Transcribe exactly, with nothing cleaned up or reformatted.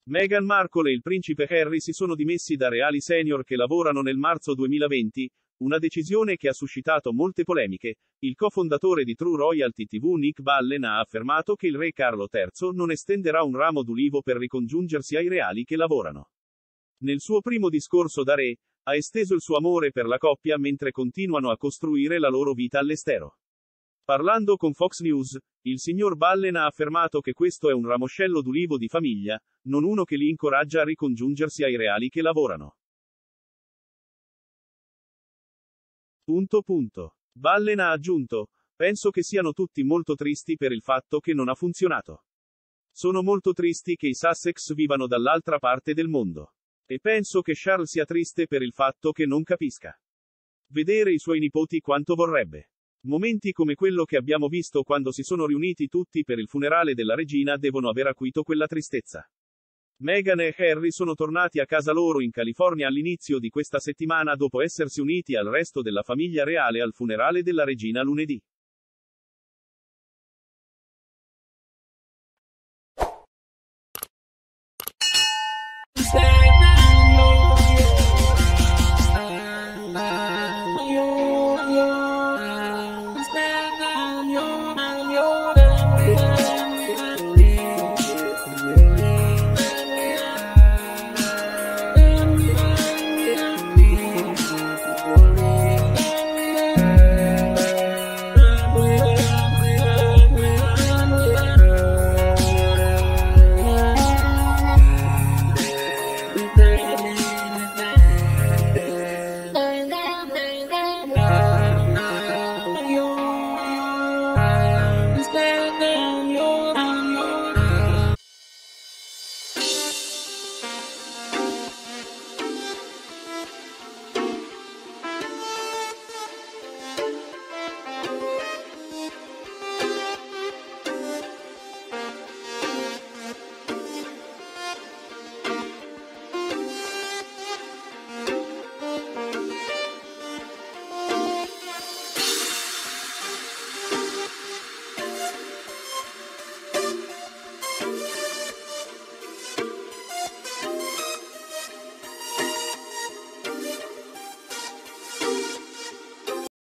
Meghan Markle e il principe Harry si sono dimessi da reali senior che lavorano nel marzo duemilaventi, una decisione che ha suscitato molte polemiche. Il cofondatore di True Royalty tivù Nick Ballen ha affermato che il re Carlo terzo non estenderà un ramo d'ulivo per ricongiungersi ai reali che lavorano. Nel suo primo discorso da re, ha esteso il suo amore per la coppia mentre continuano a costruire la loro vita all'estero. Parlando con Fox News, il signor Ballen ha affermato che questo è un ramoscello d'ulivo di famiglia, non uno che li incoraggia a ricongiungersi ai reali che lavorano. Punto punto. Ballen ha aggiunto: penso che siano tutti molto tristi per il fatto che non ha funzionato. Sono molto tristi che i Sussex vivano dall'altra parte del mondo. E penso che Charles sia triste per il fatto che non capisca. Vedere i suoi nipoti quanto vorrebbe. Momenti come quello che abbiamo visto quando si sono riuniti tutti per il funerale della regina devono aver acuito quella tristezza. Meghan e Harry sono tornati a casa loro in California all'inizio di questa settimana dopo essersi uniti al resto della famiglia reale al funerale della regina lunedì.